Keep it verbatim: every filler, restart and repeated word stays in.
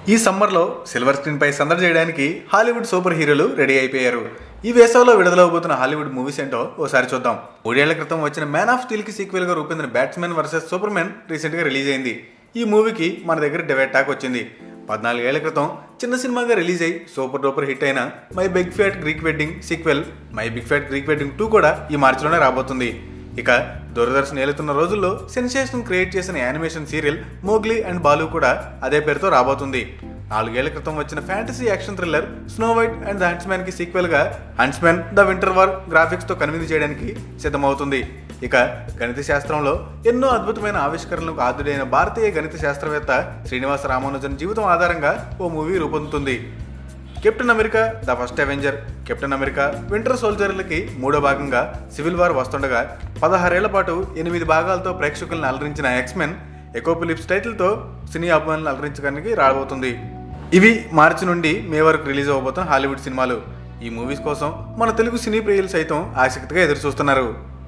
ఈ సమ్మర్లో silver screen పై సందడి చేయడానికి హాలీవుడ్ సూపర్ హీరోలు రెడీ అయిపోయారు. ఈ వేసవిలో విడుదలవబోతున్న హాలీవుడ్ మూవీస్ ఏంటో ఓసారి చూద్దాం. మూడేళ్ల క్రితం వచ్చిన మ్యాన్ ఆఫ్ స్టీల్ కి సీక్వెల్ గా రూపొందిన బ్యాట్స్మెన్ వర్సెస్ సూపర్ మ్యాన్ రీసెంట్ గా రిలీజ్ అయింది. ఈ మూవీకి మన దగ్గర డివైడ్ టాక్ వచ్చింది. పద్నాలుగేళ్ల క్రితం చిన్న సినిమాగా రిలీజ్ అయ్యి సూపర్ డూపర్ హిట్ అయిన My Big Fat Greek Wedding sequel My Big Fat Greek Wedding two కూడా ఈ మార్చిలోనే రాబోతుంది. ఇక దూరదర్శన్ ఏలుతున్న రోజుల్లో సెన్సేషన్ క్రియేట్ చేసిన animation serial Mowgli and Baloo కూడా అదే పేరుతో రాబోతుంది. నాలుగేళ్ల క్రితం వచ్చిన fantasy action thriller Snow White and the Huntsman కి సీక్వెల్ గా Huntsman the Winter War graphics తో కనువిందు చేయడానికి సిద్ధమవుతుంది. ఇక గణిత శాస్త్రంలో ఎన్నో అద్భుతమైన ఆవిష్కరణలకు ఆదుడైన భారతీయ గణిత శాస్త్రవేత్త శ్రీనివాస రామానుజన్ జీవితం ఆధారంగా ఓ మూవీ రూపొందుతుంది. Captain America the First Avenger, Captain America Winter సోల్జర్లకి మూడో భాగంగా సివిల్ వార్ వస్తుండగా పదహారేళ్ల పాటు ఎనిమిది భాగాలతో ప్రేక్షకులను అలరించిన ఎక్స్మెన్ ఎకోపిలిప్స్ టైటిల్తో సినీ అభిమానులను అలరించడానికి రాబోతుంది. ఇవి మార్చి నుండి మే వరకు రిలీజ్ అవబోతున్న హాలీవుడ్ సినిమాలు. ఈ మూవీస్ కోసం మన తెలుగు సినీ ప్రియులు సైతం ఆసక్తిగా ఎదురు చూస్తున్నారు.